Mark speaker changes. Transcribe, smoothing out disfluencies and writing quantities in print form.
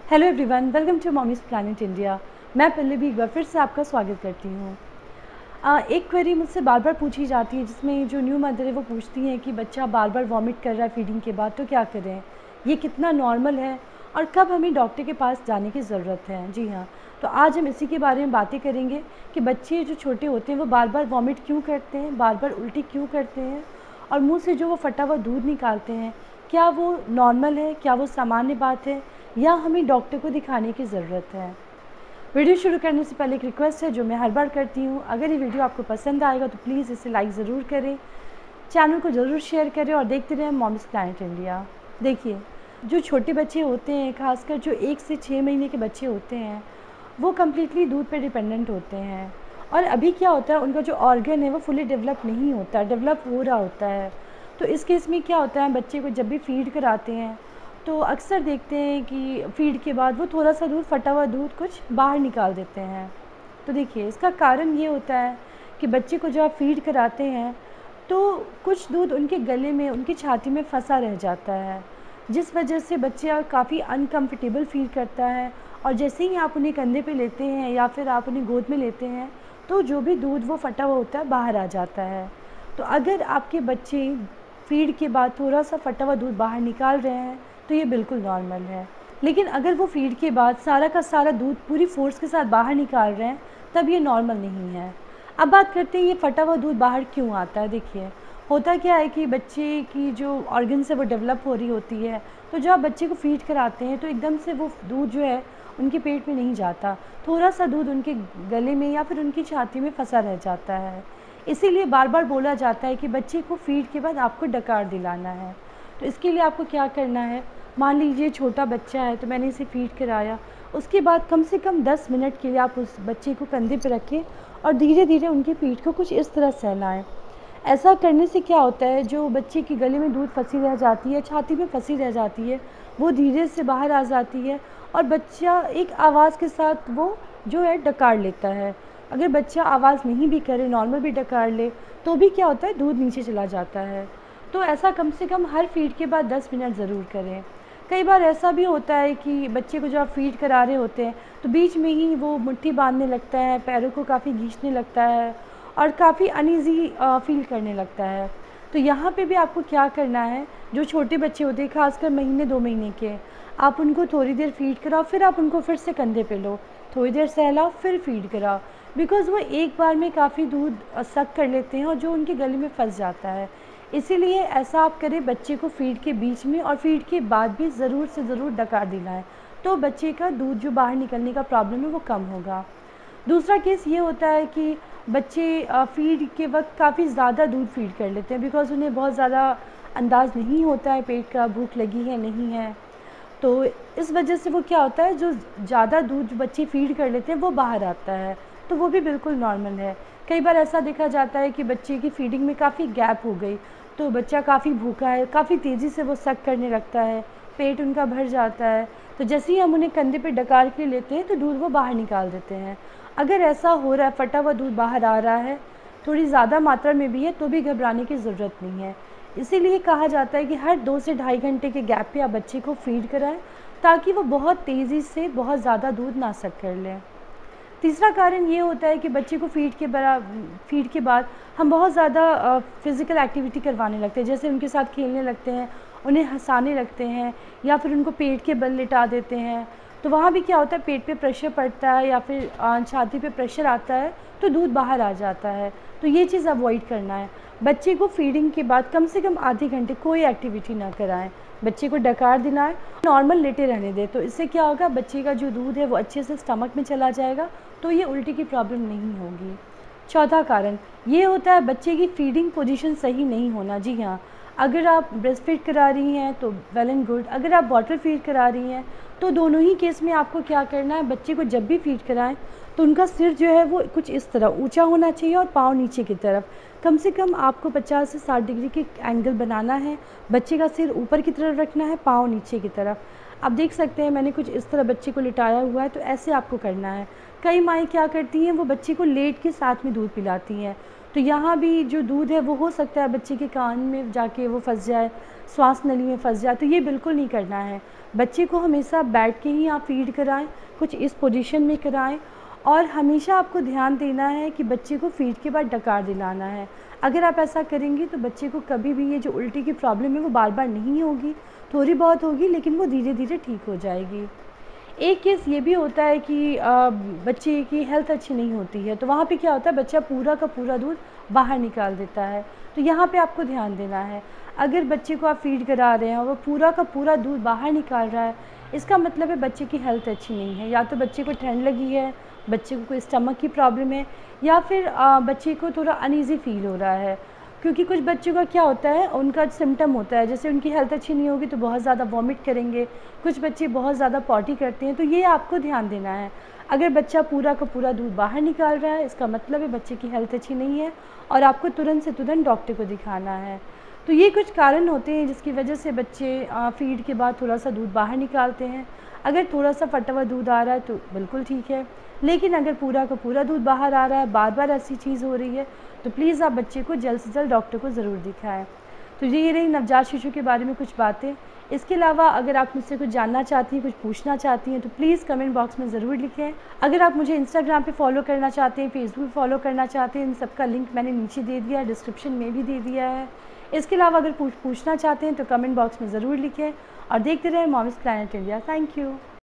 Speaker 1: Hello everyone, welcome to mommy's planet India. मैं पल्लवी एक बार फिर से आपका स्वागत करती हूँ। एक क्वेरी मुझसे बार बार पूछी जाती है, जिसमें जो न्यू मदर है वो पूछती हैं कि बच्चा बार बार वॉमिट कर रहा है फीडिंग के बाद, तो क्या करें, ये कितना नॉर्मल है और कब हमें डॉक्टर के पास जाने की ज़रूरत है। जी हाँ, तो आज हम इसी के बारे में बातें करेंगे कि बच्चे जो छोटे होते हैं वो बार बार वॉमिट क्यों करते हैं, बार बार उल्टी क्यों करते हैं और मुँह से जो वो फटा हुआ दूध निकालते हैं, क्या वो नॉर्मल है, क्या वो सामान्य बात है या हमें डॉक्टर को दिखाने की ज़रूरत है। वीडियो शुरू करने से पहले एक रिक्वेस्ट है जो मैं हर बार करती हूँ, अगर ये वीडियो आपको पसंद आएगा तो प्लीज़ इसे लाइक ज़रूर करें, चैनल को ज़रूर शेयर करें और देखते रहें मॉम्स प्लैनेट इंडिया। देखिए, जो छोटे बच्चे होते हैं, खासकर जो 1 से 6 महीने के बच्चे होते हैं, वो कम्प्लीटली दूध पे डिपेंडेंट होते हैं और अभी क्या होता है, उनका जो ऑर्गन है वो फुली डेवलप नहीं होता, डेवलप हो रहा होता है। तो इस केस में क्या होता है, बच्चे को जब भी फीड कराते हैं तो अक्सर देखते हैं कि फ़ीड के बाद वो थोड़ा सा दूध, फटा हुआ दूध कुछ बाहर निकाल देते हैं। तो देखिए, इसका कारण ये होता है कि बच्चे को जब आप फ़ीड कराते हैं तो कुछ दूध उनके गले में, उनकी छाती में फंसा रह जाता है, जिस वजह से बच्चा काफ़ी अनकम्फर्टेबल फ़ील करता है और जैसे ही आप उन्हें कंधे पे लेते हैं या फिर आप उन्हें गोद में लेते हैं तो जो भी दूध वो फटा हुआ होता है बाहर आ जाता है। तो अगर आपके बच्चे फ़ीड के बाद थोड़ा सा फटा हुआ दूध बाहर निकाल रहे हैं तो ये बिल्कुल नॉर्मल है। लेकिन अगर वो फ़ीड के बाद सारा का सारा दूध पूरी फ़ोर्स के साथ बाहर निकाल रहे हैं तब ये नॉर्मल नहीं है। अब बात करते हैं ये फटा हुआ दूध बाहर क्यों आता है। देखिए, होता क्या है कि बच्चे की जो ऑर्गन्स है वो डेवलप हो रही होती है, तो जब आप बच्चे को फ़ीड कराते हैं तो एकदम से वो दूध जो है उनके पेट में नहीं जाता, थोड़ा सा दूध उनके गले में या फिर उनकी छाती में फंसा रह जाता है। इसीलिए बार बार बोला जाता है कि बच्चे को फ़ीड के बाद आपको डकार दिलाना है। तो इसके लिए आपको क्या करना है, मान लीजिए छोटा बच्चा है तो मैंने इसे फ़ीड कराया, उसके बाद कम से कम 10 मिनट के लिए आप उस बच्चे को कंधे पे रखें और धीरे धीरे उनकी पीठ को कुछ इस तरह सहलाएं। ऐसा करने से क्या होता है, जो बच्चे के गले में दूध फंसी रह जाती है, छाती में फंसी रह जाती है, वो धीरे से बाहर आ जाती है और बच्चा एक आवाज़ के साथ वो जो है डकार लेता है। अगर बच्चा आवाज़ नहीं भी करे, नॉर्मल भी डकार ले, तो भी क्या होता है, दूध नीचे चला जाता है। तो ऐसा कम से कम हर फ़ीड के बाद 10 मिनट ज़रूर करें। कई बार ऐसा भी होता है कि बच्चे को जब आप फ़ीड करा रहे होते हैं तो बीच में ही वो मुट्ठी बांधने लगता है, पैरों को काफ़ी खींचने लगता है और काफ़ी अनईज़ी फ़ील करने लगता है। तो यहाँ पे भी आपको क्या करना है, जो छोटे बच्चे होते हैं, ख़ासकर महीने 2 महीने के, आप उनको थोड़ी देर फ़ीड कराओ, फिर आप उनको फिर से कंधे पे लो, थोड़ी देर सहलाओ, फिर फ़ीड कराओ। बिकॉज़ वो एक बार में काफ़ी दूध सक कर लेते हैं और जो उनके गले में फंस जाता है। इसीलिए ऐसा आप करें, बच्चे को फ़ीड के बीच में और फ़ीड के बाद भी ज़रूर से ज़रूर डकार दिलाएं, तो बच्चे का दूध जो बाहर निकलने का प्रॉब्लम है वो कम होगा। दूसरा केस ये होता है कि बच्चे फ़ीड के वक्त काफ़ी ज़्यादा दूध फ़ीड कर लेते हैं, बिकॉज़ उन्हें बहुत ज़्यादा अंदाज़ नहीं होता है पेट का, भूख लगी है नहीं है। तो इस वजह से वो क्या होता है, जो ज़्यादा दूध बच्चे फ़ीड कर लेते हैं वो बाहर आता है, तो वो भी बिल्कुल नॉर्मल है। कई बार ऐसा देखा जाता है कि बच्चे की फ़ीडिंग में काफ़ी गैप हो गई, तो बच्चा काफ़ी भूखा है, काफ़ी तेज़ी से वो सक करने लगता है, पेट उनका भर जाता है, तो जैसे ही हम उन्हें कंधे पे डकार के लेते हैं तो दूध वो बाहर निकाल देते हैं। अगर ऐसा हो रहा है, फटा हुआ दूध बाहर आ रहा है, थोड़ी ज़्यादा मात्रा में भी है, तो भी घबराने की ज़रूरत नहीं है। इसीलिए कहा जाता है कि हर 2 से ढाई घंटे के गैप पे आप बच्चे को फ़ीड कराएं, ताकि वो बहुत तेज़ी से बहुत ज़्यादा दूध ना सक कर लें। तीसरा कारण ये होता है कि बच्चे को फ़ीड के बाद हम बहुत ज़्यादा फ़िज़िकल एक्टिविटी करवाने लगते हैं, जैसे उनके साथ खेलने लगते हैं, उन्हें हँसाने लगते हैं या फिर उनको पेट के बल लिटा देते हैं। तो वहाँ भी क्या होता है, पेट पे प्रेशर पड़ता है या फिर छाती पे प्रेशर आता है तो दूध बाहर आ जाता है। तो ये चीज़ अवॉइड करना है। बच्चे को फ़ीडिंग के बाद कम से कम आधे घंटे कोई एक्टिविटी ना कराएं, बच्चे को डकार दिलाएं, नॉर्मल लेटे रहने दें। तो इससे क्या होगा, बच्चे का जो दूध है वो अच्छे से स्टमक में चला जाएगा, तो ये उल्टी की प्रॉब्लम नहीं होगी। चौथा कारण ये होता है बच्चे की फ़ीडिंग पोजीशन सही नहीं होना। जी हाँ, अगर आप ब्रेस्ट फीड करा रही हैं तो वेल एंड गुड, अगर आप बॉटल फीड करा रही हैं तो दोनों ही केस में आपको क्या करना है, बच्चे को जब भी फीड कराएं तो उनका सिर जो है वो कुछ इस तरह ऊंचा होना चाहिए और पाँव नीचे की तरफ। कम से कम आपको 50 से 60 डिग्री के एंगल बनाना है, बच्चे का सिर ऊपर की तरफ रखना है, पाँव नीचे की तरफ। आप देख सकते हैं मैंने कुछ इस तरह बच्चे को लिटाया हुआ है, तो ऐसे आपको करना है। कई माएँ क्या करती हैं, वो बच्चे को लेट के साथ में दूध पिलाती हैं, तो यहाँ भी जो दूध है वो हो सकता है बच्चे के कान में जाके वो फंस जाए, श्वास नली में फंस जाए, तो ये बिल्कुल नहीं करना है। बच्चे को हमेशा बैठ के ही आप फीड कराएं, कुछ इस पोजीशन में कराएं, और हमेशा आपको ध्यान देना है कि बच्चे को फीड के बाद डकार दिलाना है। अगर आप ऐसा करेंगे तो बच्चे को कभी भी ये जो उल्टी की प्रॉब्लम है वो बार बार नहीं होगी, थोड़ी बहुत होगी लेकिन वो धीरे धीरे ठीक हो जाएगी। एक केस ये भी होता है कि बच्चे की हेल्थ अच्छी नहीं होती है, तो वहाँ पे क्या होता है, बच्चा पूरा का पूरा दूध बाहर निकाल देता है। तो यहाँ पे आपको ध्यान देना है। अगर बच्चे को आप फीड करा रहे हैं और वो पूरा का पूरा दूध बाहर निकाल रहा है, इसका मतलब है बच्चे की हेल्थ अच्छी नहीं है। या तो बच्चे को ठंड लगी है, बच्चे को कोई स्टमक की प्रॉब्लम है, या फिर बच्चे को थोड़ा अनईज़ी फील हो रहा है। क्योंकि कुछ बच्चों का क्या होता है, उनका सिम्टम होता है, जैसे उनकी हेल्थ अच्छी नहीं होगी तो बहुत ज़्यादा वॉमिट करेंगे, कुछ बच्चे बहुत ज़्यादा पॉटी करते हैं, तो ये आपको ध्यान देना है। अगर बच्चा पूरा का पूरा दूध बाहर निकाल रहा है, इसका मतलब है बच्चे की हेल्थ अच्छी नहीं है और आपको तुरंत से तुरंत डॉक्टर को दिखाना है। तो ये कुछ कारण होते हैं जिसकी वजह से बच्चे फीड के बाद थोड़ा सा दूध बाहर निकालते हैं। अगर थोड़ा सा फटा हुआ दूध आ रहा है तो बिल्कुल ठीक है, लेकिन अगर पूरा का पूरा दूध बाहर आ रहा है, बार बार ऐसी चीज़ हो रही है, तो प्लीज़ आप बच्चे को जल्द से जल्द डॉक्टर को ज़रूर दिखाएं। तो ये रही नवजात शिशु के बारे में कुछ बातें। इसके अलावा अगर आप मुझसे कुछ जानना चाहती हैं, कुछ पूछना चाहती हैं, तो प्लीज़ कमेंट बॉक्स में ज़रूर लिखें। अगर आप मुझे इंस्टाग्राम पे फॉलो करना चाहते हैं, फेसबुक पे फॉलो करना चाहते हैं, इन सब का लिंक मैंने नीचे दे दिया है, डिस्क्रिप्शन में भी दे दिया है। इसके अलावा अगर पूछना चाहते हैं तो कमेंट बॉक्स में ज़रूर लिखें और देखते रहें mom's planet India. Thank you.